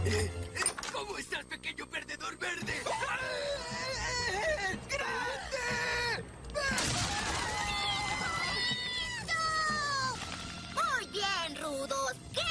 ¿Cómo estás, pequeño perdedor verde? ¡Grande! ¡No! Muy bien, rudos. ¿Qué